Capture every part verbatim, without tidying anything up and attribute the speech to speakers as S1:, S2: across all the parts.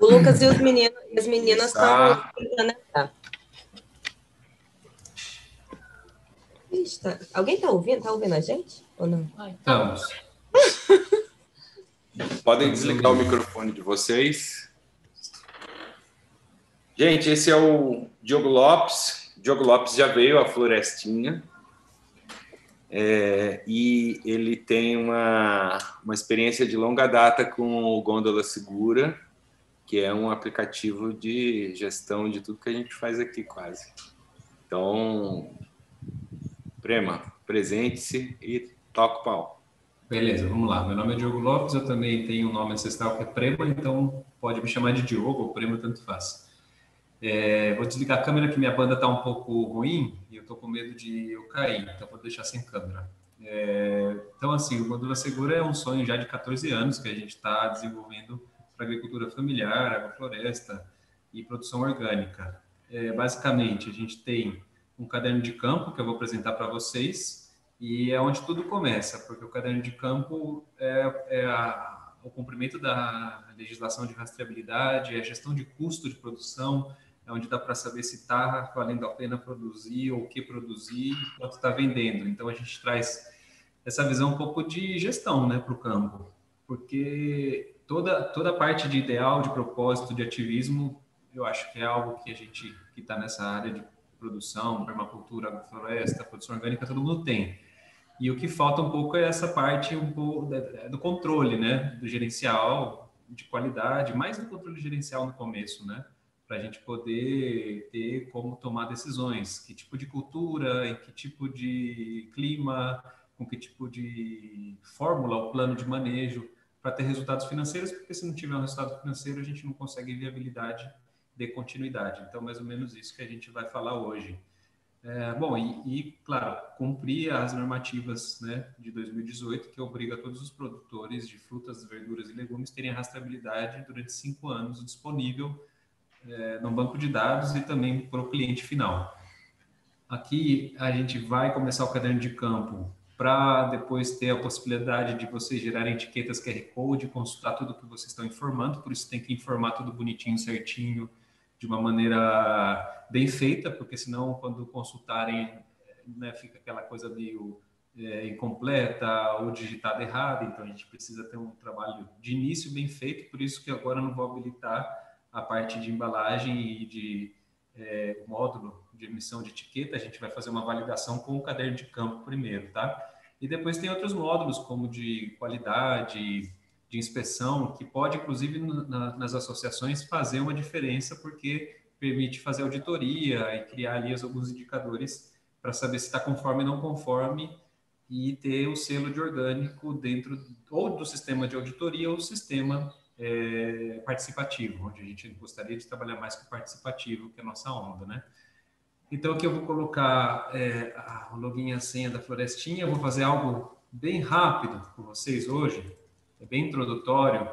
S1: O Lucas e, os meninos, e as meninas estão
S2: Tá.
S1: tentando entrar. Ixi, tá. Alguém está ouvindo? Tá ouvindo a gente? Ou não?
S3: Estamos.
S2: Podem desligar o microfone de vocês. Gente, esse é o Diogo Lopes. Diogo Lopes já veio à Florestinha. É, e ele tem uma, uma experiência de longa data com o Gôndola Segura, que é um aplicativo de gestão de tudo que a gente faz aqui, quase. Então, Prema, presente-se e toca o pau.
S3: Beleza, vamos lá. Meu nome é Diogo Lopes, eu também tenho um nome ancestral que é Prema, então pode me chamar de Diogo ou Prema, tanto faz. É, vou desligar a câmera que minha banda está um pouco ruim e eu estou com medo de eu cair, então vou deixar sem câmera. É, então, assim, o Gôndola Segura é um sonho já de quatorze anos que a gente está desenvolvendo para agricultura familiar, agrofloresta e produção orgânica. É, basicamente, a gente tem um caderno de campo que eu vou apresentar para vocês e é onde tudo começa, porque o caderno de campo é, é a, o cumprimento da legislação de rastreabilidade, é a gestão de custo de produção, é onde dá para saber se está valendo a pena produzir ou o que produzir e quanto está vendendo. Então, a gente traz essa visão um pouco de gestão, né, para o campo, porque toda, toda a parte de ideal, de propósito, de ativismo, eu acho que é algo que a gente que está nessa área de produção, permacultura, agrofloresta, produção orgânica, todo mundo tem. E o que falta um pouco é essa parte um pouco do controle, né, do gerencial de qualidade, mais do controle gerencial no começo, né, para a gente poder ter como tomar decisões, que tipo de cultura, em que tipo de clima, com que tipo de fórmula, o plano de manejo, para ter resultados financeiros, porque se não tiver um resultado financeiro, a gente não consegue viabilidade de continuidade. Então, mais ou menos isso que a gente vai falar hoje. É, bom, e, e, claro, cumprir as normativas, né, de dois mil e dezoito, que obriga todos os produtores de frutas, verduras e legumes terem a rastreabilidade durante cinco anos disponível é, no banco de dados e também para o cliente final. Aqui a gente vai começar o caderno de campo para depois ter a possibilidade de vocês gerarem etiquetas Q R Code, consultar tudo que vocês estão informando, por isso tem que informar tudo bonitinho, certinho, de uma maneira bem feita, porque senão quando consultarem, né, fica aquela coisa meio é, incompleta ou digitada errada, então a gente precisa ter um trabalho de início bem feito, por isso que agora eu não vou habilitar a parte de embalagem e de é, módulo de emissão de etiqueta, a gente vai fazer uma validação com o caderno de campo primeiro, tá? E depois tem outros módulos, como de qualidade, de inspeção, que pode, inclusive, na, nas associações, fazer uma diferença, porque permite fazer auditoria e criar ali alguns indicadores para saber se está conforme ou não conforme e ter o selo de orgânico dentro ou do sistema de auditoria ou do sistema é, participativo, onde a gente gostaria de trabalhar mais com participativo, que é a nossa onda, né? Então, aqui eu vou colocar é, o login e a senha da Florestinha, eu vou fazer algo bem rápido com vocês hoje, é bem introdutório,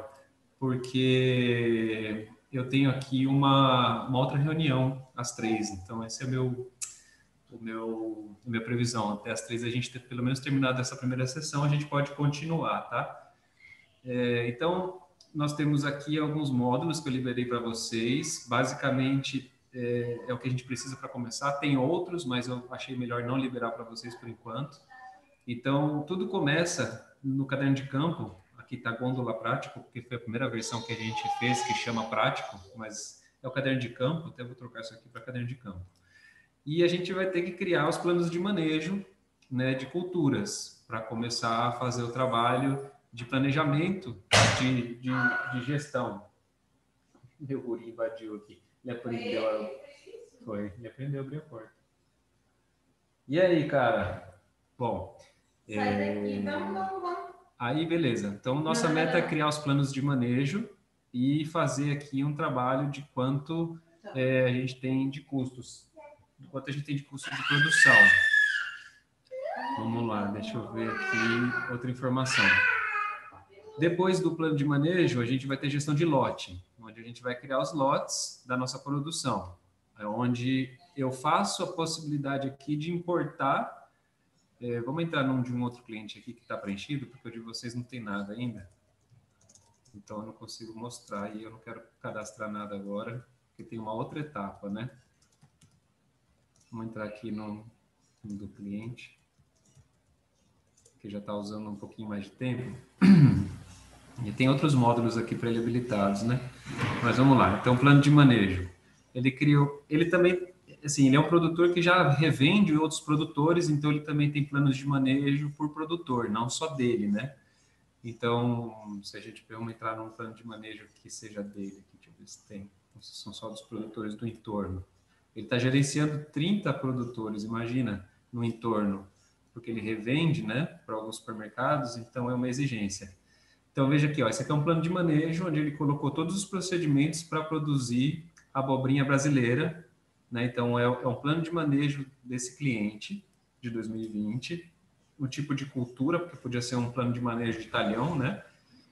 S3: porque eu tenho aqui uma, uma outra reunião às três, então esse é meu, o meu, a minha previsão. Até às três a gente ter pelo menos terminado essa primeira sessão, a gente pode continuar, tá? É, então, nós temos aqui alguns módulos que eu liberei para vocês, basicamente é, é o que a gente precisa para começar, tem outros, mas eu achei melhor não liberar para vocês por enquanto. Então, tudo começa no caderno de campo. Aqui está Gôndola Prático, porque foi a primeira versão que a gente fez, que chama Prático, mas é o caderno de campo, até vou trocar isso aqui para caderno de campo. E a gente vai ter que criar os planos de manejo, né, de culturas, para começar a fazer o trabalho de planejamento, de, de, de gestão. Meu guri invadiu aqui. Ele aprendeu a... Foi, ele aprendeu a abrir a porta. E aí, cara? Bom... É... Aí, beleza. Então, nossa não, meta não, não. é criar os planos de manejo e fazer aqui um trabalho de quanto é, a gente tem de custos, de quanto a gente tem de custo de produção. Vamos lá, deixa eu ver aqui outra informação. Depois do plano de manejo, a gente vai ter gestão de lote, onde a gente vai criar os lotes da nossa produção, é onde eu faço a possibilidade aqui de importar. É, vamos entrar num de um outro cliente aqui que está preenchido, porque o de vocês não tem nada ainda. Então, eu não consigo mostrar e eu não quero cadastrar nada agora, porque tem uma outra etapa, né? Vamos entrar aqui no, no do cliente, que já está usando um pouquinho mais de tempo. E tem outros módulos aqui para ele habilitados, né? Mas vamos lá. Então, plano de manejo. Ele criou... Ele também... Assim, ele é um produtor que já revende outros produtores, então ele também tem planos de manejo por produtor, não só dele, né? Então, se a gente vamos entrar num plano de manejo que seja dele, que deixa eu ver se tem, são só dos produtores do entorno. Ele está gerenciando trinta produtores, imagina, no entorno, porque ele revende, né, para alguns supermercados, então é uma exigência. Então, veja aqui, ó, esse aqui é um plano de manejo, onde ele colocou todos os procedimentos para produzir abobrinha brasileira, né? Então, é, é um plano de manejo desse cliente, de dois mil e vinte, o tipo de cultura, porque podia ser um plano de manejo de talhão, né?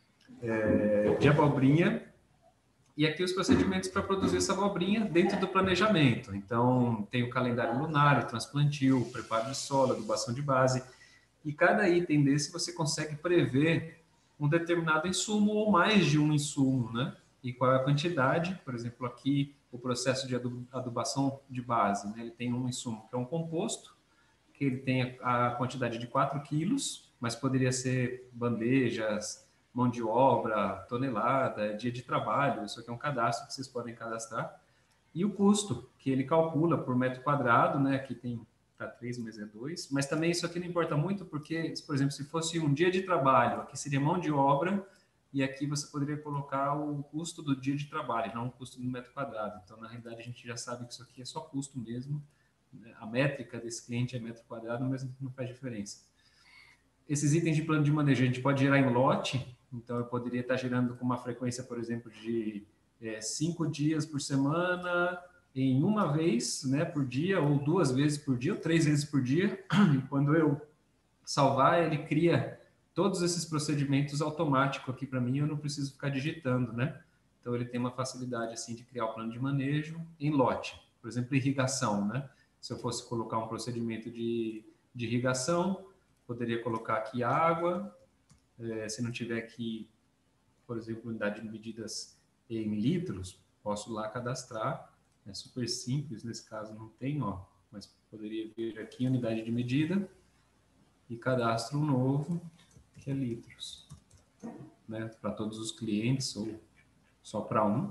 S3: É, de abobrinha, e aqui os procedimentos para produzir essa abobrinha dentro do planejamento. Então, tem o calendário lunar, o transplantio, o preparo de solo, adubação de base, e cada item desse você consegue prever um determinado insumo ou mais de um insumo, né? E qual é a quantidade, por exemplo, aqui o processo de adubação de base, né? Ele tem um insumo que é um composto, que ele tem a quantidade de quatro quilos, mas poderia ser bandejas, mão de obra, tonelada, dia de trabalho, isso aqui é um cadastro que vocês podem cadastrar. E o custo, que ele calcula por metro quadrado, né? Aqui tem para três, mas é dois. Mas também isso aqui não importa muito, porque, por exemplo, se fosse um dia de trabalho, aqui seria mão de obra, e aqui você poderia colocar o custo do dia de trabalho, não o custo do metro quadrado. Então, na realidade, a gente já sabe que isso aqui é só custo mesmo. A métrica desse cliente é metro quadrado, mas não faz diferença. Esses itens de plano de manejo a gente pode gerar em lote, então eu poderia estar gerando com uma frequência, por exemplo, de é, cinco dias por semana, em uma vez, né, por dia, ou duas vezes por dia, ou três vezes por dia. E quando eu salvar, ele cria todos esses procedimentos automáticos aqui para mim, eu não preciso ficar digitando, né? Então ele tem uma facilidade assim de criar o plano de manejo em lote. Por exemplo, irrigação, né? Se eu fosse colocar um procedimento de, de irrigação, poderia colocar aqui água, é, se não tiver aqui, por exemplo, unidade de medidas em litros, posso lá cadastrar, é super simples, nesse caso não tem, ó, mas poderia vir aqui unidade de medida e cadastro um novo, que é litros, né, para todos os clientes ou só para um.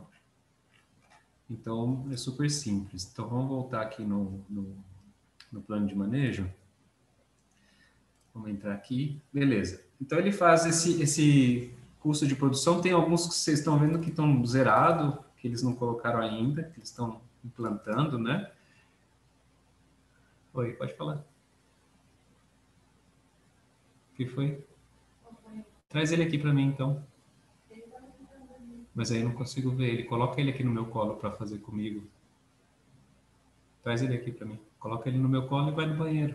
S3: Então, é super simples. Então, vamos voltar aqui no, no, no plano de manejo. Vamos entrar aqui. Beleza. Então, ele faz esse, esse custo de produção. Tem alguns que vocês estão vendo que estão zerados, que eles não colocaram ainda, que eles estão implantando, né? Oi, pode falar. O que foi? Traz ele aqui para mim, então. Mas aí eu não consigo ver ele. Coloca ele aqui no meu colo para fazer comigo. Traz ele aqui para mim. Coloca ele no meu colo e vai no banheiro.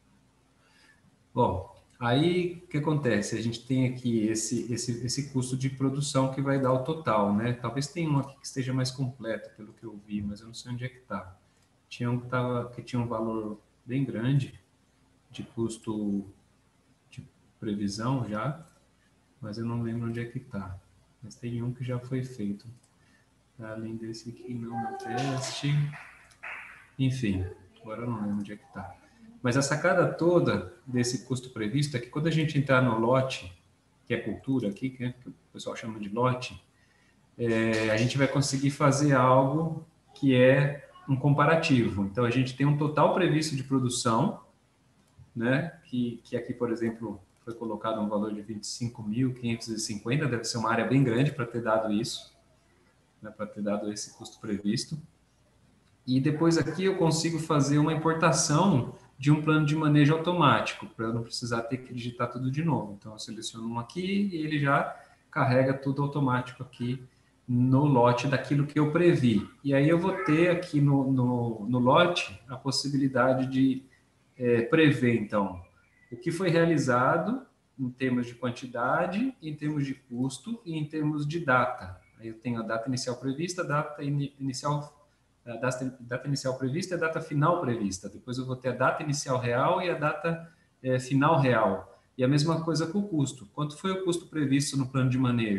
S3: Bom, aí o que acontece? A gente tem aqui esse, esse, esse custo de produção que vai dar o total, né? Talvez tenha um aqui que esteja mais completo, pelo que eu vi, mas eu não sei onde é que está. Tinha um que, tava, que tinha um valor bem grande de custo de previsão já, mas eu não lembro onde é que está. Mas tem um que já foi feito. Além desse aqui, não no teste. Enfim, agora eu não lembro onde é que está. Mas a sacada toda desse custo previsto é que quando a gente entrar no lote, que é cultura aqui, que, é, que o pessoal chama de lote, é, a gente vai conseguir fazer algo que é um comparativo. Então, a gente tem um total previsto de produção, né, que, que aqui, por exemplo, foi colocado um valor de vinte e cinco mil quinhentos e cinquenta, deve ser uma área bem grande para ter dado isso, né, para ter dado esse custo previsto. E depois aqui eu consigo fazer uma importação de um plano de manejo automático, para eu não precisar ter que digitar tudo de novo. Então, eu seleciono um aqui e ele já carrega tudo automático aqui no lote daquilo que eu previ. E aí eu vou ter aqui no, no, no lote a possibilidade de é, prever, então, o que foi realizado em termos de quantidade, em termos de custo e em termos de data. Aí eu tenho a data inicial prevista, a data in, inicial a data, data inicial prevista e a data final prevista. Depois eu vou ter a data inicial real e a data é, final real. E a mesma coisa com o custo. Quanto foi o custo previsto no plano de manejo?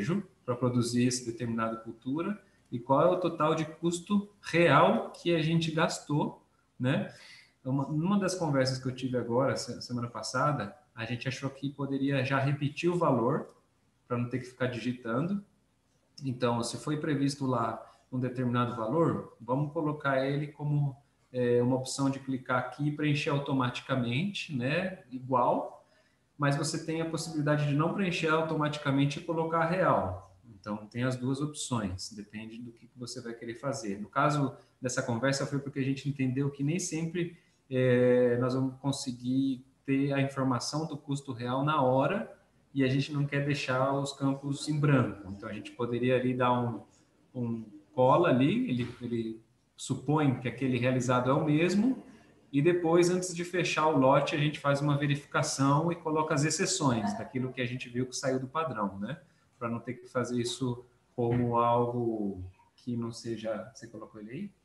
S3: para produzir esse determinado cultura e qual é o total de custo real que a gente gastou, né? Uma, numa das conversas que eu tive agora, semana passada, a gente achou que poderia já repetir o valor para não ter que ficar digitando. Então, se foi previsto lá um determinado valor, vamos colocar ele como é, uma opção de clicar aqui e preencher automaticamente, né? Igual, mas você tem a possibilidade de não preencher automaticamente e colocar real. Então, tem as duas opções, depende do que você vai querer fazer. No caso dessa conversa, foi porque a gente entendeu que nem sempre é, nós vamos conseguir ter a informação do custo real na hora e a gente não quer deixar os campos em branco. Então, a gente poderia ali dar um, um cola ali, ele, ele supõe que aquele realizado é o mesmo, e depois, antes de fechar o lote, a gente faz uma verificação e coloca as exceções daquilo que a gente viu que saiu do padrão, né? Para não ter que fazer isso como algo que não seja... Você colocou ele aí?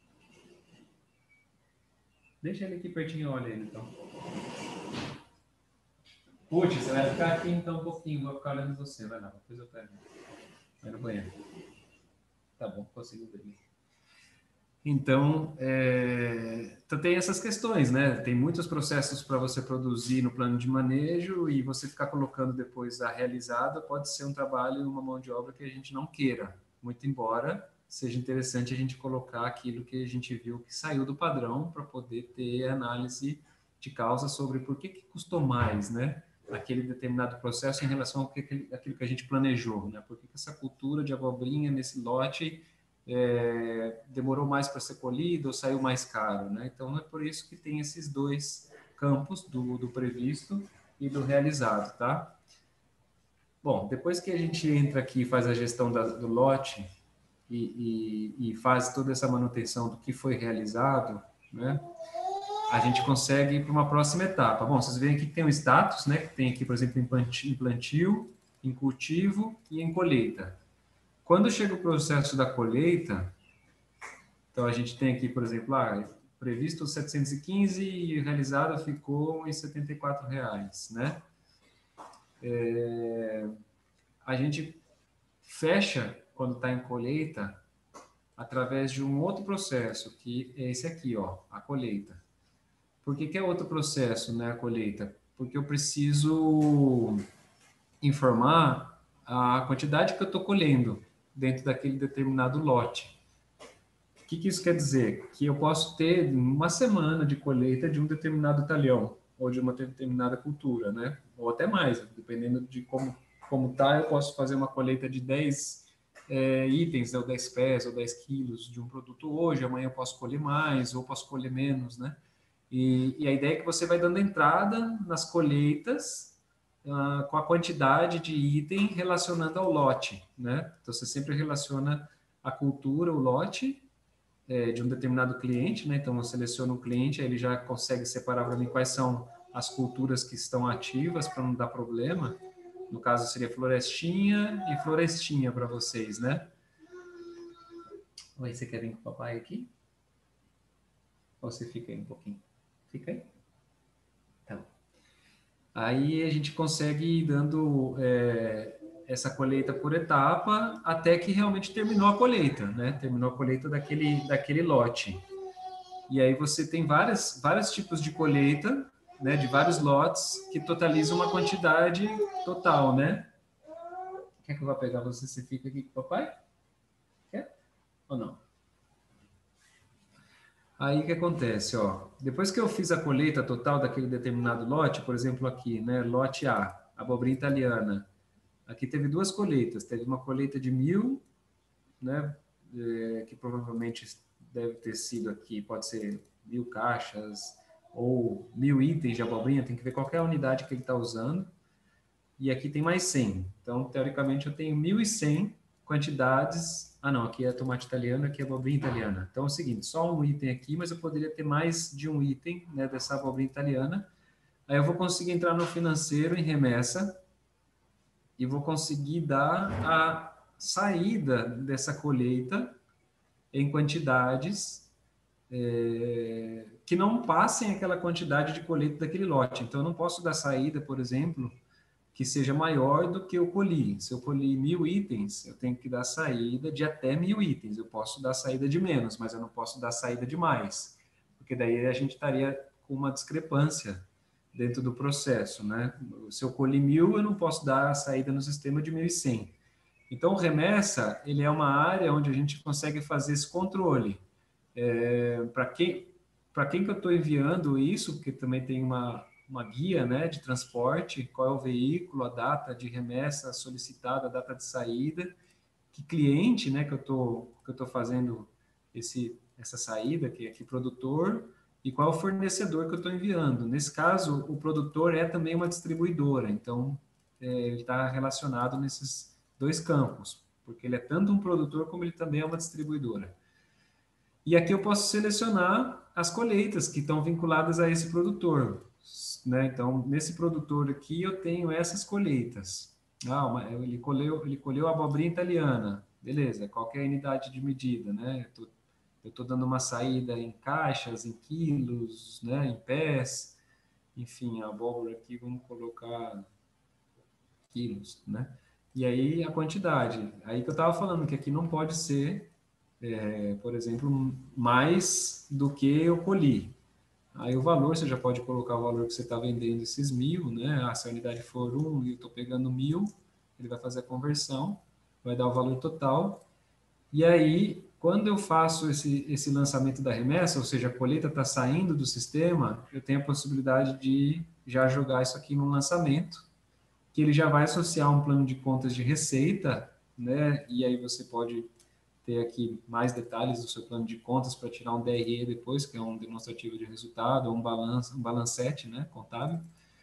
S3: Deixa ele aqui pertinho, olha ele então. Putz, você vai ficar aqui então um pouquinho, vou ficar olhando você, vai lá, depois eu pego. Vai no banheiro. Tá bom, consigo ver. Então, é... então, tem essas questões, né? Tem muitos processos para você produzir no plano de manejo e você ficar colocando depois a realizada pode ser um trabalho e uma mão de obra que a gente não queira, muito embora seja interessante a gente colocar aquilo que a gente viu que saiu do padrão para poder ter análise de causa sobre por que, que custou mais, né? Aquele determinado processo em relação ao que, aquilo que a gente planejou, né? Por que, que essa cultura de abobrinha nesse lote é, demorou mais para ser colhido ou saiu mais caro, né? Então, é por isso que tem esses dois campos, do, do previsto e do realizado, tá? Bom, depois que a gente entra aqui e faz a gestão da, do lote e, e, e faz toda essa manutenção do que foi realizado, né? A gente consegue ir para uma próxima etapa. Bom, vocês veem aqui que tem um status, né? Que tem aqui, por exemplo, em plantio, em cultivo e em colheita. Quando chega o processo da colheita, então a gente tem aqui, por exemplo, ah, previsto setecentos e quinze e realizado ficou em setenta e quatro reais, né? É, a gente fecha, quando está em colheita, através de um outro processo, que é esse aqui, ó, a colheita. Por que que é outro processo, né, a colheita? Porque eu preciso informar a quantidade que eu estou colhendo dentro daquele determinado lote. O que que isso quer dizer? Que eu posso ter uma semana de colheita de um determinado talhão ou de uma determinada cultura, né? Ou até mais, dependendo de como como tá, eu posso fazer uma colheita de dez é, itens, ou dez pés, ou dez quilos de um produto hoje, amanhã eu posso colher mais, ou posso colher menos, né? E, e a ideia é que você vai dando entrada nas colheitas uh, com a quantidade de item relacionando ao lote, né? Então, você sempre relaciona a cultura, o lote, é, de um determinado cliente, né? Então, eu seleciono um cliente, aí ele já consegue separar para mim quais são as culturas que estão ativas para não dar problema. No caso, seria florestinha e florestinha para vocês, né? Oi, você quer vir com o papai aqui? Ou você fica aí um pouquinho? Fica aí. Tá bom. Aí a gente consegue ir dando é, essa colheita por etapa até que realmente terminou a colheita, né? Terminou a colheita daquele, daquele lote. E aí você tem várias, vários tipos de colheita, né? De vários lotes que totalizam uma quantidade total, né? Quer que eu vá pegar você? Você fica aqui com o papai? Quer? Ou não? Aí o que acontece, ó, depois que eu fiz a colheita total daquele determinado lote, por exemplo aqui, né, lote A, abobrinha italiana, aqui teve duas colheitas, teve uma colheita de mil, né, é, que provavelmente deve ter sido aqui, pode ser mil caixas ou mil itens de abobrinha, tem que ver qual é a unidade que ele está usando, e aqui tem mais cem, então teoricamente eu tenho mil e cem quantidades. Ah, não, aqui é tomate italiano, aqui é abobrinha italiana. Então é o seguinte, só um item aqui, mas eu poderia ter mais de um item, né, dessa abobrinha italiana. Aí eu vou conseguir entrar no financeiro em remessa e vou conseguir dar a saída dessa colheita em quantidades é, que não passem aquela quantidade de colheita daquele lote. Então eu não posso dar saída, por exemplo, que seja maior do que eu colhi. Se eu colhi mil itens, eu tenho que dar saída de até mil itens. Eu posso dar saída de menos, mas eu não posso dar saída de mais, porque daí a gente estaria com uma discrepância dentro do processo, né? Se eu colhi mil, eu não posso dar a saída no sistema de mil e cem. Então, o remessa, ele é uma área onde a gente consegue fazer esse controle. É, para quem, para quem que eu estou enviando isso, porque também tem uma, uma guia, né, de transporte, qual é o veículo, a data de remessa solicitada, a data de saída, que cliente, né, que eu estou que eu estou fazendo esse, essa saída, que é que produtor, e qual é o fornecedor que eu estou enviando. Nesse caso, o produtor é também uma distribuidora, então é, ele está relacionado nesses dois campos, porque ele é tanto um produtor como ele também é uma distribuidora. E aqui eu posso selecionar as colheitas que estão vinculadas a esse produtor, né? Então, nesse produtor aqui eu tenho essas colheitas. Ah, uma, ele colheu, ele colheu a abobrinha italiana, beleza? Qual que é a unidade de medida, né? Eu estou dando uma saída em caixas, em quilos, né? Em pés, enfim, a abóbora aqui vamos colocar quilos, né? E aí a quantidade. Aí que eu estava falando que aqui não pode ser, é, por exemplo, mais do que eu colhi. Aí o valor, você já pode colocar o valor que você está vendendo esses mil, né? Ah, se a unidade for um e eu estou pegando mil, ele vai fazer a conversão, vai dar o valor total. E aí, quando eu faço esse, esse lançamento da remessa, ou seja, a colheita está saindo do sistema, eu tenho a possibilidade de já jogar isso aqui no lançamento, que ele já vai associar um plano de contas de receita, né? E aí você pode ter aqui mais detalhes do seu plano de contas para tirar um D R E depois, que é um demonstrativo de resultado, ou um balanço, um balancete, né, contábil.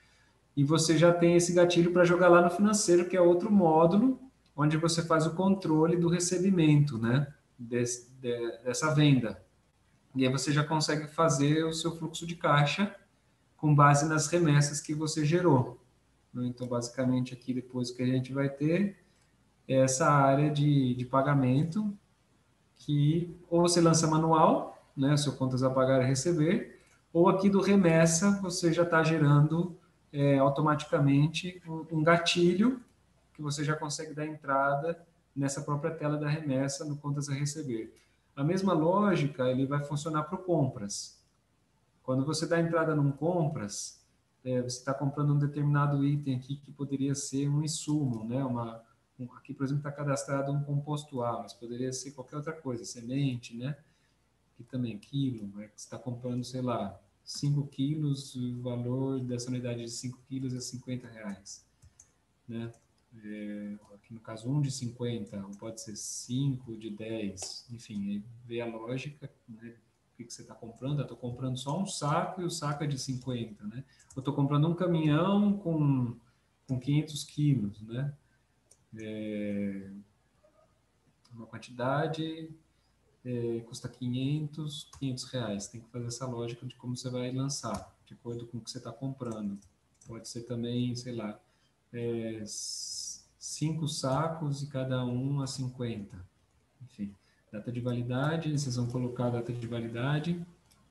S3: E você já tem esse gatilho para jogar lá no financeiro, que é outro módulo, onde você faz o controle do recebimento, né, desse, de, dessa venda. E aí você já consegue fazer o seu fluxo de caixa com base nas remessas que você gerou. Então, basicamente, aqui depois o que a gente vai ter é essa área de, de pagamento, que ou você lança manual, né, seu contas a pagar e receber, ou aqui do remessa você já está gerando é, automaticamente um, um gatilho que você já consegue dar entrada nessa própria tela da remessa no contas a receber. A mesma lógica ele vai funcionar para o compras. Quando você dá entrada num compras, é, você está comprando um determinado item aqui que poderia ser um insumo, né, uma aqui, por exemplo, está cadastrado um composto A, mas poderia ser qualquer outra coisa, semente, né? Aqui também, quilo, né? Você está comprando, sei lá, cinco quilos, o valor dessa unidade de cinco quilos é cinquenta reais, né? É, aqui no caso, um de cinquenta, ou pode ser cinco de dez, enfim, aí vê a lógica, né? O que, que você está comprando? Eu estou comprando só um saco e o saco é de cinquenta, né? Eu estou comprando um caminhão com, com quinhentos quilos, né? É, uma quantidade é, custa quinhentos, quinhentos reais. Tem que fazer essa lógica de como você vai lançar, de acordo com o que você está comprando. Pode ser também, sei lá, é, cinco sacos e cada um a cinquenta. Enfim, data de validade, vocês vão colocar a data de validade.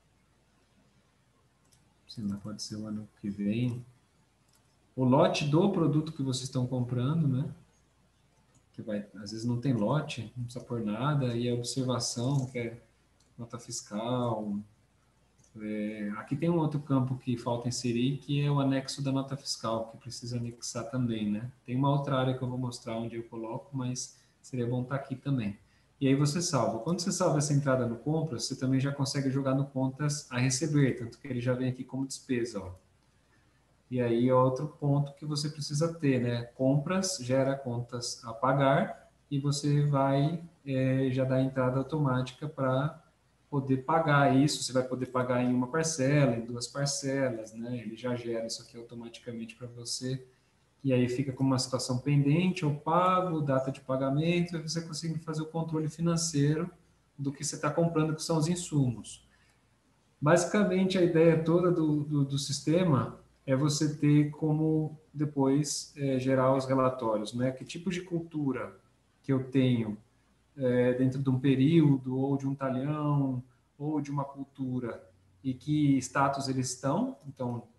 S3: Sei lá, pode ser o ano que vem. O lote do produto que vocês estão comprando, né? Que vai, às vezes não tem lote, não precisa pôr nada, e a observação, que é nota fiscal. É, aqui tem um outro campo que falta inserir, que é o anexo da nota fiscal, que precisa anexar também, né? Tem uma outra área que eu vou mostrar onde eu coloco, mas seria bom estar aqui também. E aí você salva. Quando você salva essa entrada no compras, você também já consegue jogar no contas a receber, tanto que ele já vem aqui como despesa, ó. E aí é outro ponto que você precisa ter, né? Compras gera contas a pagar e você vai é, já dar entrada automática para poder pagar isso. Você vai poder pagar em uma parcela, em duas parcelas, né? Ele já gera isso aqui automaticamente para você. E aí fica com uma situação pendente ou pago, data de pagamento, e você consegue fazer o controle financeiro do que você está comprando, que são os insumos. Basicamente, a ideia toda do, do, do sistema é você ter como depois é, gerar os relatórios, né? Que tipo de cultura que eu tenho é, dentro de um período, ou de um talhão, ou de uma cultura, e que status eles estão, então,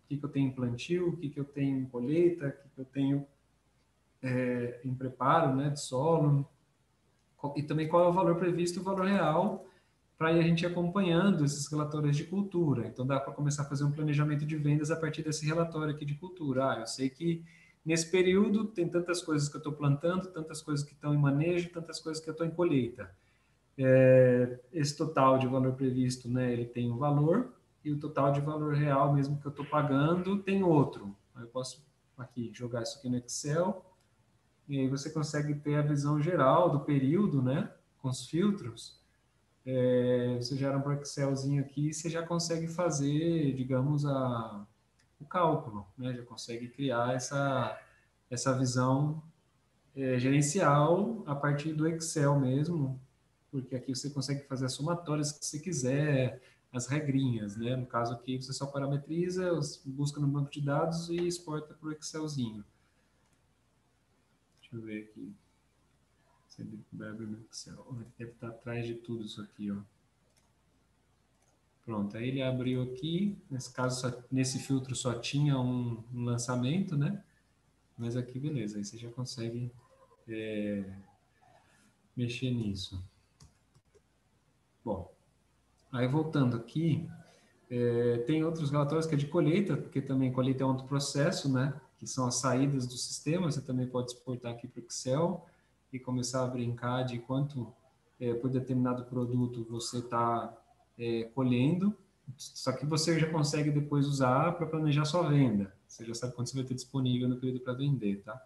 S3: que, que eu tenho em plantio, o que, que eu tenho em colheita, o que, que eu tenho é, em preparo, né, de solo, e também qual é o valor previsto e o valor real, para a gente ir acompanhando esses relatórios de cultura. Então, dá para começar a fazer um planejamento de vendas a partir desse relatório aqui de cultura. Ah, eu sei que nesse período tem tantas coisas que eu estou plantando, tantas coisas que estão em manejo, tantas coisas que eu estou em colheita. É, esse total de valor previsto, né, ele tem um valor, e o total de valor real, mesmo que eu estou pagando, tem outro. Aí eu posso aqui jogar isso aqui no Excel, e aí você consegue ter a visão geral do período, né, com os filtros. É, você gera um Excelzinho aqui e você já consegue fazer, digamos, a, o cálculo, né? Já consegue criar essa, essa visão é, gerencial a partir do Excel mesmo, porque aqui você consegue fazer as somatórias que você quiser, as regrinhas, né? No caso aqui, você só parametriza, busca no banco de dados e exporta para o Excelzinho. Deixa eu ver aqui. Você abre no Excel. Deve estar atrás de tudo isso aqui, ó. Pronto, aí ele abriu aqui, nesse caso, só, nesse filtro só tinha um, um lançamento, né? Mas aqui, beleza, aí você já consegue é, mexer nisso. Bom, aí voltando aqui, é, tem outros relatórios que é de colheita, porque também colheita é outro processo, né? Que são as saídas do sistema, você também pode exportar aqui para o Excel e começar a brincar de quanto, é, por determinado produto, você está é, colhendo. Só que você já consegue depois usar para planejar sua venda. Você já sabe quanto você vai ter disponível no período para vender, tá?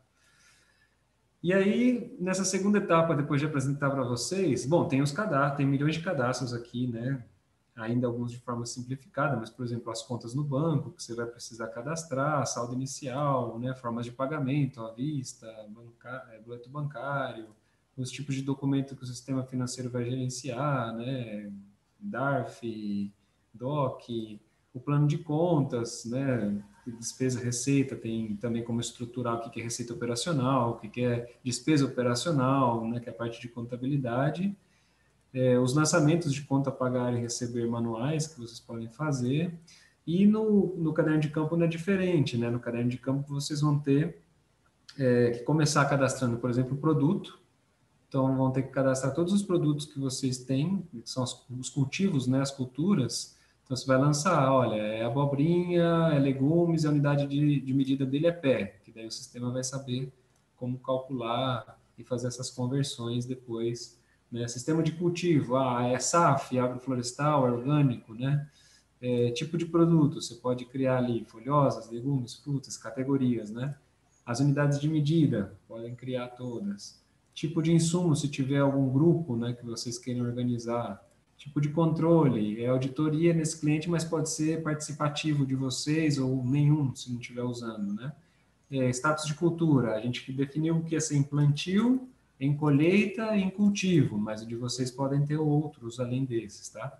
S3: E aí, nessa segunda etapa, depois de apresentar para vocês, bom, tem os cadastros, tem milhões de cadastros aqui, né? Ainda alguns de forma simplificada, mas, por exemplo, as contas no banco, que você vai precisar cadastrar, saldo inicial, né? Formas de pagamento, à vista, banca, boleto bancário, os tipos de documento que o sistema financeiro vai gerenciar, né? D A R F, D O C, o plano de contas, né? Despesa, receita, tem também como estruturar o que é receita operacional, o que é despesa operacional, né? Que é a parte de contabilidade. É, os lançamentos de conta pagar e receber manuais que vocês podem fazer. E no, no caderno de campo não é diferente, né? No caderno de campo vocês vão ter é, que começar cadastrando, por exemplo, o produto. Então, vão ter que cadastrar todos os produtos que vocês têm, que são os, os cultivos, né, as culturas. Então, você vai lançar, olha, é abobrinha, é legumes, a unidade de, de medida dele é pé, que daí o sistema vai saber como calcular e fazer essas conversões depois, né? Sistema de cultivo, ah, é S A F, agroflorestal, é orgânico, né? É, tipo de produto, você pode criar ali folhosas, legumes, frutas, categorias, né? As unidades de medida, podem criar todas. Tipo de insumo, se tiver algum grupo, né, que vocês queiram organizar. Tipo de controle, é auditoria nesse cliente, mas pode ser participativo de vocês ou nenhum, se não estiver usando, né? É, status de cultura, a gente definiu o que é ser em plantio, em colheita e em cultivo, mas o de vocês podem ter outros além desses, tá?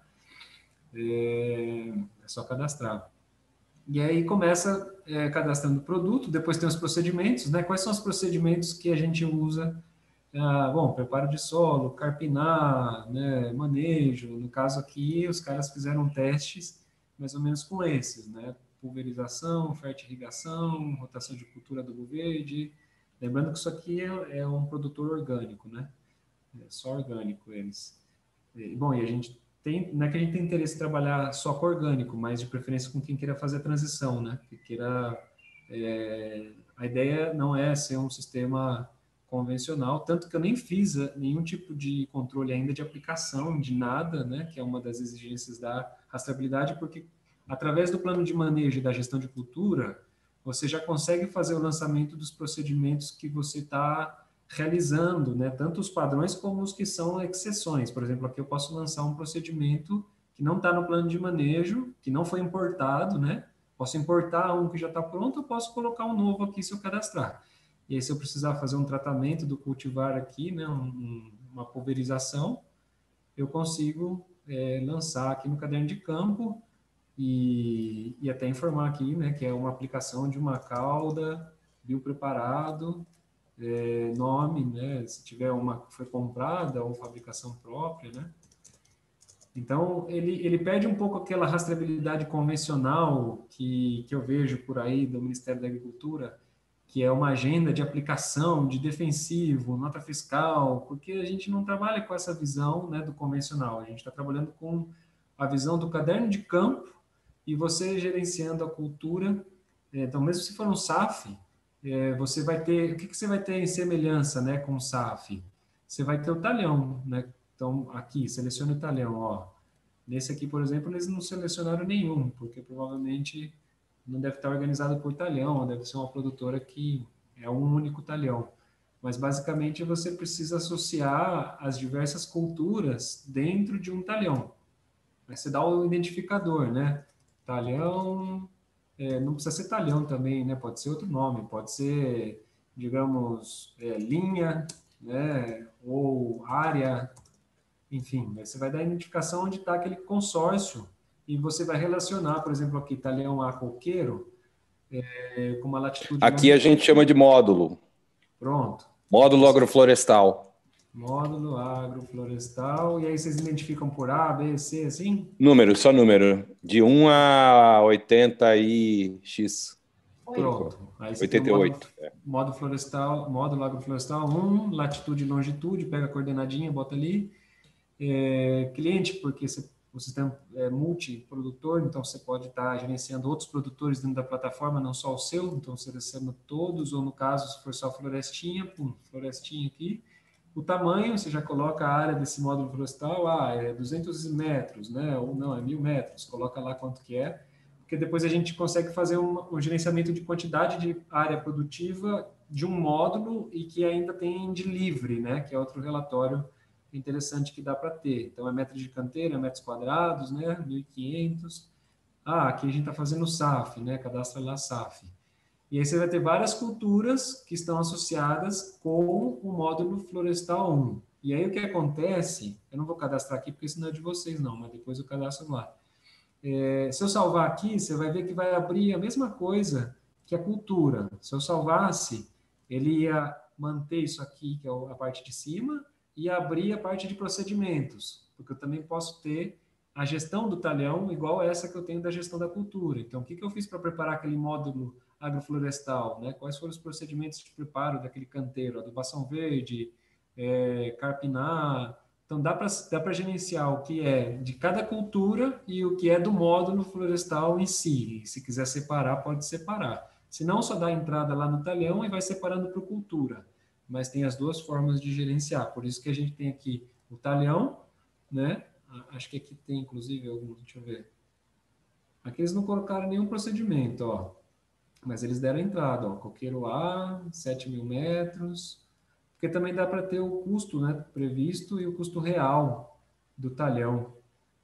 S3: É, é só cadastrar. E aí começa é, cadastrando o produto, depois tem os procedimentos, né? Quais são os procedimentos que a gente usa? Ah, bom, preparo de solo, carpinar, né, manejo. No caso aqui, os caras fizeram testes mais ou menos com esses, né? Pulverização, fertirrigação, rotação de cultura adubo verde. Lembrando que isso aqui é, é um produtor orgânico, né? É só orgânico eles. E, bom, e a gente tem, não é que a gente tem interesse em trabalhar só com orgânico, mas de preferência com quem queira fazer a transição, né? Que queira, é, a ideia não é ser um sistema convencional, tanto que eu nem fiz nenhum tipo de controle ainda de aplicação de nada, né? Que é uma das exigências da rastreabilidade, porque através do plano de manejo e da gestão de cultura, você já consegue fazer o lançamento dos procedimentos que você está realizando, né, tanto os padrões como os que são exceções. Por exemplo, aqui eu posso lançar um procedimento que não está no plano de manejo, que não foi importado, né? Posso importar um que já está pronto, eu posso colocar um novo aqui se eu cadastrar. E aí, se eu precisar fazer um tratamento do cultivar aqui, né, um, uma pulverização, eu consigo é, lançar aqui no caderno de campo e, e até informar aqui, né, que é uma aplicação de uma cauda biopreparado, é, nome, né, se tiver uma que foi comprada ou fabricação própria, né. Então, ele, ele perde um pouco aquela rastreabilidade convencional que, que eu vejo por aí do Ministério da Agricultura, que é uma agenda de aplicação, de defensivo, nota fiscal, porque a gente não trabalha com essa visão, né, do convencional. A gente está trabalhando com a visão do caderno de campo e você gerenciando a cultura. Então, mesmo se for um S A F, é, você vai ter... O que, que você vai ter em semelhança, né, com o S A F? Você vai ter o talhão, né? Então, aqui, selecione o talhão, ó. Nesse aqui, por exemplo, eles não selecionaram nenhum, porque provavelmente não deve estar organizado por talhão, deve ser uma produtora que é um único talhão. Mas, basicamente, você precisa associar as diversas culturas dentro de um talhão. Aí você dá o identificador, né? Talhão, é, não precisa ser talhão também, né? Pode ser outro nome, pode ser, digamos, é, linha, né? Ou área, enfim. Aí você vai dar a identificação onde está aquele consórcio e você vai relacionar, por exemplo, aqui, talhão A coqueiro, é, com uma latitude...
S4: Aqui a gente chama de módulo.
S3: Pronto.
S4: Módulo agroflorestal.
S3: Módulo agroflorestal. E aí vocês identificam por A, B, C, assim?
S4: Número, só número. De um a oitenta e X.
S3: Pronto. Aí você
S4: oitenta e oito.
S3: tem o módulo, módulo florestal, módulo agroflorestal um, latitude e longitude, pega a coordenadinha, bota ali. É, cliente, porque você, o sistema é multiprodutor, então você pode estar gerenciando outros produtores dentro da plataforma, não só o seu, então você seleciona todos, ou no caso, se for só florestinha, pum, florestinha aqui. O tamanho, você já coloca a área desse módulo florestal, ah, é duzentos metros, né? Ou não, é mil metros, coloca lá quanto que é, porque depois a gente consegue fazer um, um gerenciamento de quantidade de área produtiva de um módulo e que ainda tem de livre, né? Que é outro relatório interessante que dá para ter. Então, é metro de canteiro, é metros quadrados, né? mil e quinhentos. Ah, aqui a gente está fazendo S A F, né? Cadastra lá S A F. E aí você vai ter várias culturas que estão associadas com o módulo florestal um. E aí o que acontece, eu não vou cadastrar aqui porque isso não é de vocês não, mas depois eu cadastro lá. É, se eu salvar aqui, você vai ver que vai abrir a mesma coisa que a cultura. Se eu salvasse, ele ia manter isso aqui, que é a parte de cima, e abrir a parte de procedimentos, porque eu também posso ter a gestão do talhão igual essa que eu tenho da gestão da cultura. Então, o que, que eu fiz para preparar aquele módulo agroflorestal, né? Quais foram os procedimentos de preparo daquele canteiro, adubação verde, é, carpinar. Então, dá para dá para gerenciar o que é de cada cultura e o que é do módulo florestal em si. E se quiser separar, pode separar. Se não, só dá entrada lá no talhão e vai separando por cultura. Mas tem as duas formas de gerenciar. Por isso que a gente tem aqui o talhão, né? Acho que aqui tem, inclusive, alguns, deixa eu ver. Aqui eles não colocaram nenhum procedimento, ó. Mas eles deram entrada, ó. Coqueiro A, sete mil metros. Porque também dá para ter o custo, né, previsto e o custo real do talhão,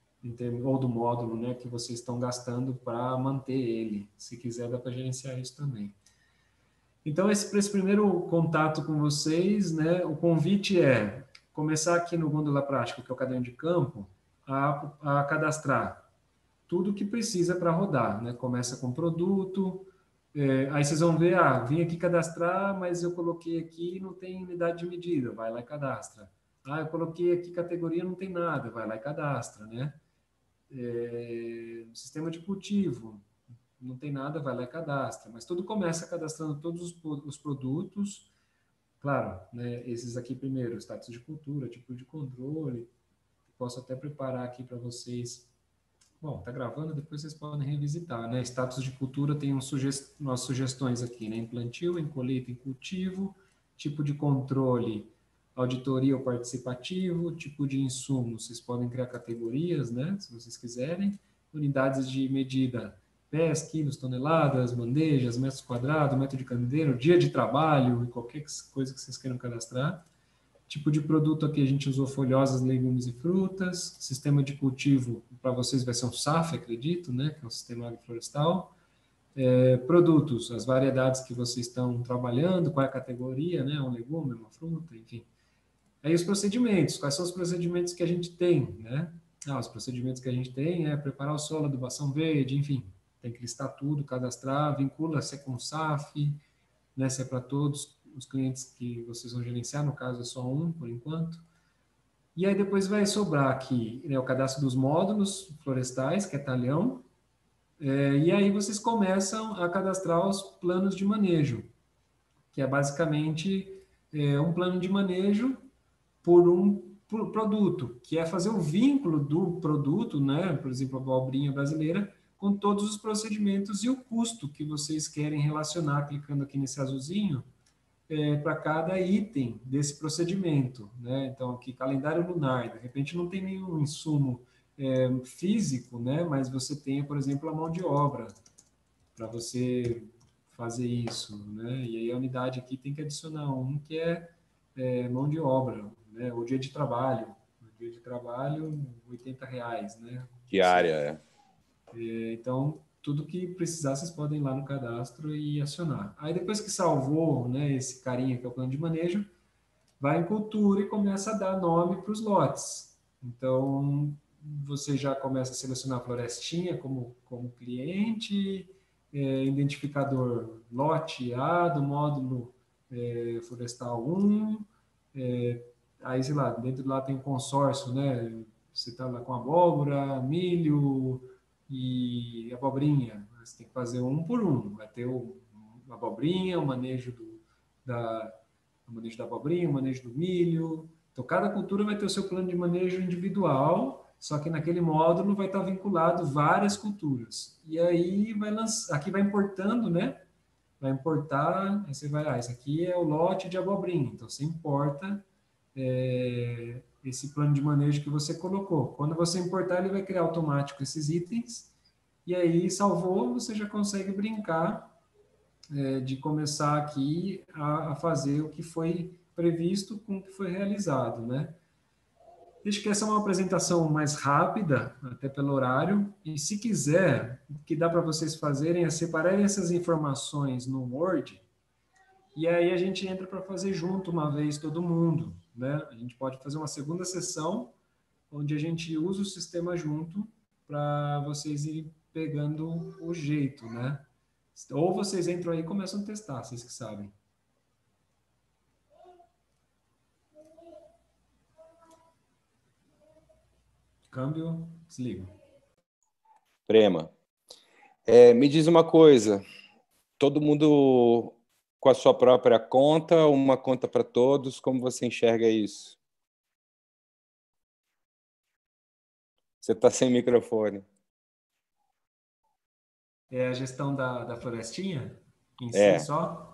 S3: ou do módulo, né, que vocês estão gastando para manter ele. Se quiser, dá para gerenciar isso também. Então, esse, para esse primeiro contato com vocês, né, o convite é começar aqui no Gôndola Prática, que é o caderno de campo, a, a cadastrar tudo o que precisa para rodar, né? Começa com produto, é, aí vocês vão ver, ah, vim aqui cadastrar, mas eu coloquei aqui e não tem unidade de medida, vai lá e cadastra. Ah, eu coloquei aqui categoria, não tem nada, vai lá e cadastra, né? É, sistema de cultivo, não tem nada, vai lá e cadastra. Mas tudo começa cadastrando todos os, os produtos, claro, né? Esses aqui primeiro, status de cultura, tipo de controle. Posso até preparar aqui para vocês. Bom, tá gravando, depois vocês podem revisitar, né? Status de cultura tem um sugest... umas sugestões aqui, né? Em plantio, em colheita, em cultivo, tipo de controle, auditoria ou participativo, tipo de insumo, vocês podem criar categorias, né? Se vocês quiserem. Unidades de medida, pés, quilos, toneladas, bandejas, metros quadrados, metro de candeeiro, dia de trabalho, qualquer coisa que vocês queiram cadastrar. Tipo de produto aqui a gente usou folhosas, legumes e frutas. Sistema de cultivo, para vocês vai ser um S A F, acredito, né? Que é um sistema agroflorestal. É, produtos, as variedades que vocês estão trabalhando, qual é a categoria, né? Um legume, uma fruta, enfim. Aí os procedimentos, quais são os procedimentos que a gente tem, né? Ah, os procedimentos que a gente tem é preparar o solo, adubação verde, enfim. Tem que listar tudo, cadastrar, vincula se é com S A F, né? Se é para todos os clientes que vocês vão gerenciar, no caso é só um, por enquanto. E aí depois vai sobrar aqui, né, o cadastro dos módulos florestais, que é talhão, é, e aí vocês começam a cadastrar os planos de manejo, que é basicamente é, um plano de manejo por um por produto, que é fazer o vínculo do produto, né, por exemplo, a abobrinha brasileira, com todos os procedimentos e o custo que vocês querem relacionar, clicando aqui nesse azulzinho, é, para cada item desse procedimento, né? Então, aqui, calendário lunar, de repente não tem nenhum insumo é, físico, né? Mas você tem, por exemplo, a mão de obra para você fazer isso, né? E aí a unidade aqui tem que adicionar um que é, é mão de obra, né? Ou dia de trabalho. O dia de trabalho, oitenta reais, né?
S4: Diária,
S3: é. Então, tudo que precisar, vocês podem ir lá no cadastro e acionar. Aí, depois que salvou, né, esse carinha que é o plano de manejo, vai em cultura e começa a dar nome para os lotes. Então, você já começa a selecionar a florestinha como, como cliente, é, identificador lote A do módulo é, florestal um, é, aí, sei lá, dentro de lá tem um consórcio, né? Você está lá com abóbora, milho e abobrinha. Você tem que fazer um por um. Vai ter o, a abobrinha, o manejo do, da, o manejo da abobrinha, o manejo do milho. Então, cada cultura vai ter o seu plano de manejo individual, só que naquele módulo vai estar vinculado várias culturas. E aí, vai lançar, aqui vai importando, né? Vai importar, aí você vai, ah, esse aqui é o lote de abobrinha. Então, você importa é, esse plano de manejo que você colocou. Quando você importar, ele vai criar automático esses itens, e aí, salvou, você já consegue brincar é, de começar aqui a, a fazer o que foi previsto com o que foi realizado, né? Acho que essa é uma apresentação mais rápida, até pelo horário, e se quiser, o que dá para vocês fazerem é separarem essas informações no Word, e aí a gente entra para fazer junto uma vez todo mundo, né? A gente pode fazer uma segunda sessão, onde a gente usa o sistema junto para vocês irem pegando o jeito, né? Ou vocês entram aí e começam a testar, vocês que sabem. Câmbio, desliga.
S4: Prema. É, me diz uma coisa, todo mundo com a sua própria conta, uma conta para todos, como você enxerga isso? Você está sem microfone.
S3: É a gestão da, da florestinha em si
S4: É.
S3: só?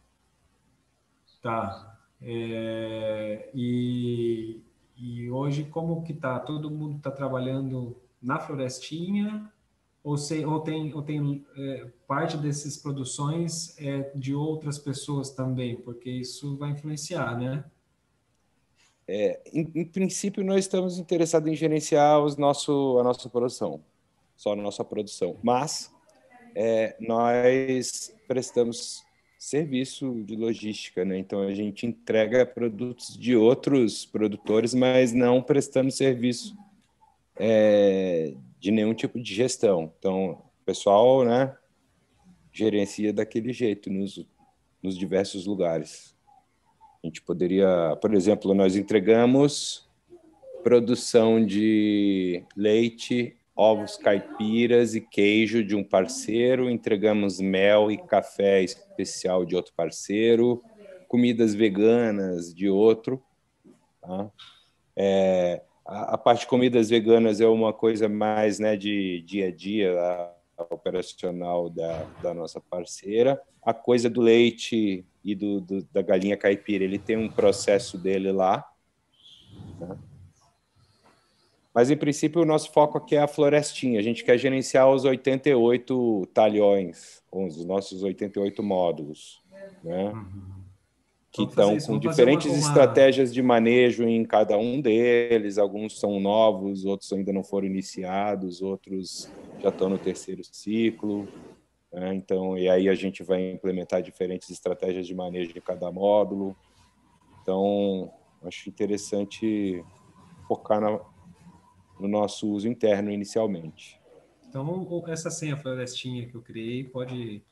S3: Tá. É, e, e hoje como que tá? Todo mundo está trabalhando na florestinha ou, se, ou tem, ou tem é, parte dessas produções é de outras pessoas também? Porque isso vai influenciar, né?
S4: É, em, em princípio, nós estamos interessados em gerenciar os nosso, a nossa produção, só a nossa produção. Mas é, nós prestamos serviço de logística, né? Então a gente entrega produtos de outros produtores, mas não prestando serviço é, de nenhum tipo de gestão. Então o pessoal, né, gerencia daquele jeito nos, nos diversos lugares. A gente poderia, por exemplo, nós entregamos produção de leite, ovos caipiras e queijo de um parceiro, entregamos mel e café especial de outro parceiro, comidas veganas de outro. Tá? É, a, a parte de comidas veganas é uma coisa mais, né, de dia a dia, a, a operacional da, da nossa parceira. A coisa do leite e do, do, da galinha caipira, ele tem um processo dele lá, né? Mas, em princípio, o nosso foco aqui é a florestinha. A gente quer gerenciar os oitenta e oito talhões, os nossos oitenta e oito módulos, né?
S3: Uhum.
S4: Que
S3: Vamos fazer
S4: estão
S3: isso.
S4: com
S3: Vamos fazer uma,
S4: diferentes
S3: uma...
S4: estratégias de manejo em cada um deles. Alguns são novos, outros ainda não foram iniciados, outros já estão no terceiro ciclo. Né? Então, e aí a gente vai implementar diferentes estratégias de manejo de cada módulo. Então, acho interessante focar na, no nosso uso interno inicialmente.
S3: Então, essa senha florestinha que eu criei pode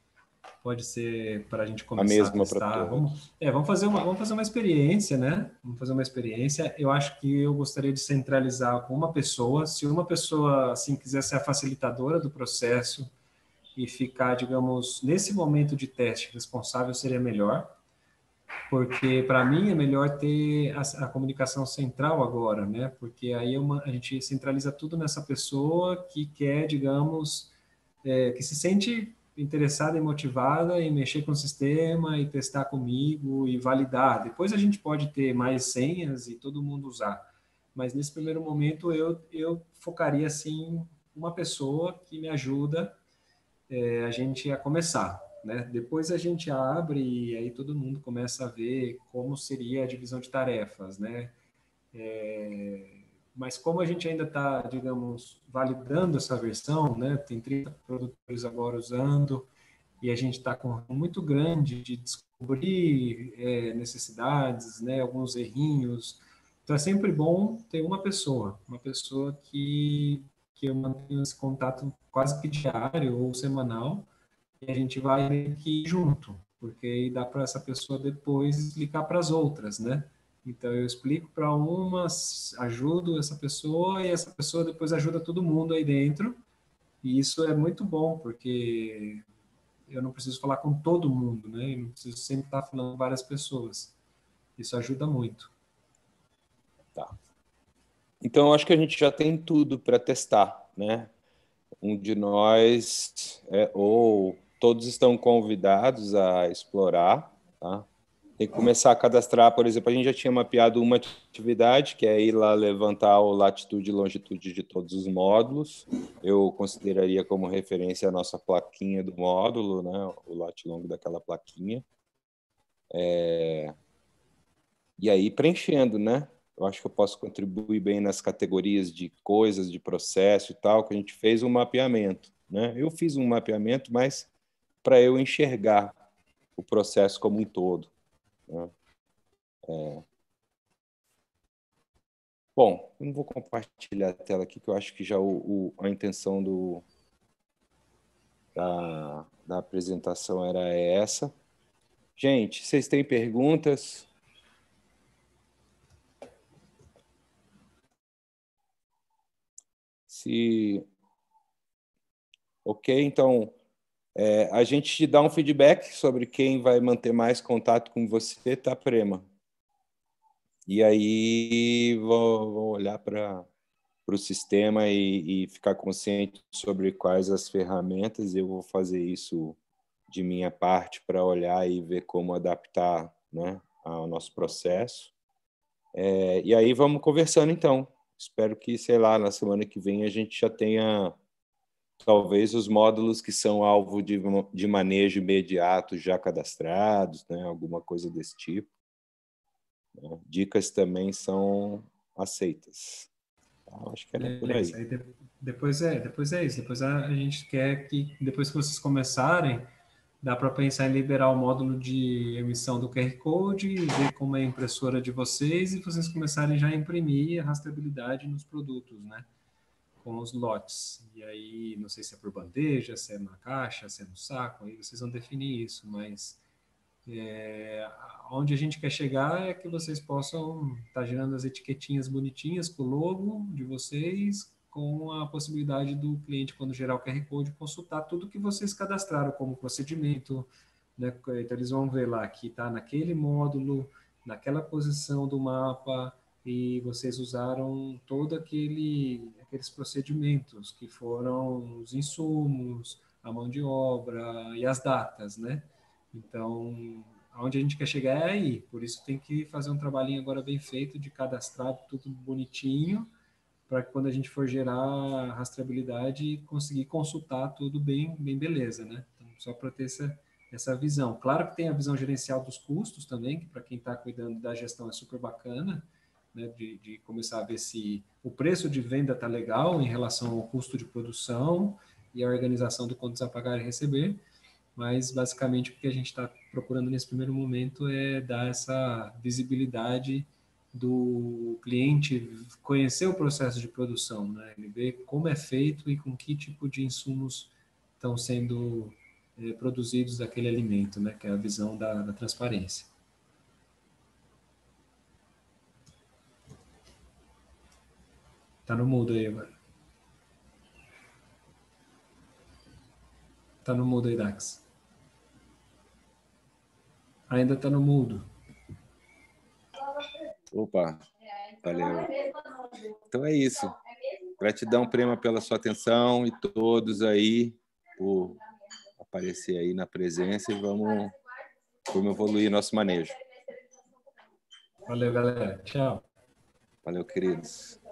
S3: Pode ser para a gente
S4: A
S3: começar a
S4: mesma para
S3: testar.
S4: todos.
S3: Vamos, é, vamos fazer uma, vamos fazer uma experiência, né? Vamos fazer uma experiência. Eu acho que eu gostaria de centralizar com uma pessoa. Se uma pessoa, assim, quiser ser a facilitadora do processo e ficar, digamos, nesse momento de teste responsável, seria melhor. Porque, para mim, é melhor ter a, a comunicação central agora, né? Porque aí é uma, a gente centraliza tudo nessa pessoa que quer, digamos, é, que se sente interessada e motivada em mexer com o sistema e testar comigo e validar. Depois a gente pode ter mais senhas e todo mundo usar. Mas nesse primeiro momento eu, eu focaria assim uma pessoa que me ajuda é, a gente a começar, né? Depois a gente abre e aí todo mundo começa a ver como seria a divisão de tarefas, né? É, mas como a gente ainda está, digamos, validando essa versão, né? Tem trinta produtores agora usando e a gente está com um muito grande de descobrir é, necessidades, né? Alguns errinhos. Então é sempre bom ter uma pessoa, uma pessoa que que eu mantenho esse contato quase que diário ou semanal e a gente vai meio que junto, porque aí dá para essa pessoa depois explicar para as outras, né? Então eu explico para uma, ajudo essa pessoa e essa pessoa depois ajuda todo mundo aí dentro. E isso é muito bom, porque eu não preciso falar com todo mundo, né? Eu não preciso sempre estar falando com várias pessoas. Isso ajuda muito.
S4: Tá. Então, eu acho que a gente já tem tudo para testar, né? Um de nós, é, ou todos estão convidados a explorar, tá? Tem que começar a cadastrar, por exemplo, a gente já tinha mapeado uma atividade, que é ir lá levantar o latitude e longitude de todos os módulos. Eu consideraria como referência a nossa plaquinha do módulo, né? O lat long daquela plaquinha. É... E aí preenchendo, né? Eu acho que eu posso contribuir bem nas categorias de coisas, de processo e tal, que a gente fez um mapeamento, né? Eu fiz um mapeamento, mas para eu enxergar o processo como um todo, né? É... Bom, eu não vou compartilhar a tela aqui, que eu acho que já o, o, a intenção do, da, da apresentação era essa. Gente, vocês têm perguntas? Se... Ok, então, é, a gente te dá um feedback sobre quem vai manter mais contato com você, tá, Prema? E aí vou, vou olhar para o sistema e, e ficar consciente sobre quais as ferramentas. Eu vou fazer isso de minha parte para olhar e ver como adaptar, né, ao nosso processo. É, e aí vamos conversando, então. Espero que, sei lá, na semana que vem a gente já tenha talvez os módulos que são alvo de, de manejo imediato já cadastrados, né? Alguma coisa desse tipo. Né? Dicas também são aceitas. Tá? Acho que era por aí.
S3: Beleza. Aí de, depois é, depois é isso. Depois a, a gente quer que, depois que vocês começarem, dá para pensar em liberar o módulo de emissão do Q R Code, ver como é a impressora de vocês e vocês começarem já a imprimir a rastreabilidade nos produtos, né? Com os lotes. E aí, não sei se é por bandeja, se é na caixa, se é no saco, aí vocês vão definir isso, mas é, onde a gente quer chegar é que vocês possam estar gerando as etiquetinhas bonitinhas com o logo de vocês, com a possibilidade do cliente, quando gerar o Q R Code, consultar tudo que vocês cadastraram como procedimento, né? Então, eles vão ver lá que está naquele módulo, naquela posição do mapa, e vocês usaram todo aquele aqueles procedimentos que foram os insumos, a mão de obra e as datas, né? Então, aonde a gente quer chegar é aí. Por isso tem que fazer um trabalhinho agora bem feito de cadastrar tudo bonitinho, para que quando a gente for gerar rastreabilidade, conseguir consultar tudo bem, bem beleza, né? Então, só para ter essa, essa visão. Claro que tem a visão gerencial dos custos também, que para quem está cuidando da gestão é super bacana, né? De, de começar a ver se o preço de venda está legal em relação ao custo de produção e a organização do contas a pagar e receber. Mas, basicamente, o que a gente está procurando nesse primeiro momento é dar essa visibilidade do cliente conhecer o processo de produção, né? Ele ver como é feito e com que tipo de insumos estão sendo eh, produzidos daquele alimento, né? Que é a visão da, da transparência. Tá no mudo aí agora. Tá no mudo aí, Dax. Ainda tá no mudo.
S4: Opa, valeu. Então é isso. Gratidão, Prema, pela sua atenção e todos aí por aparecer aí na presença e vamos, vamos evoluir nosso manejo.
S3: Valeu, galera. Tchau.
S4: Valeu, queridos.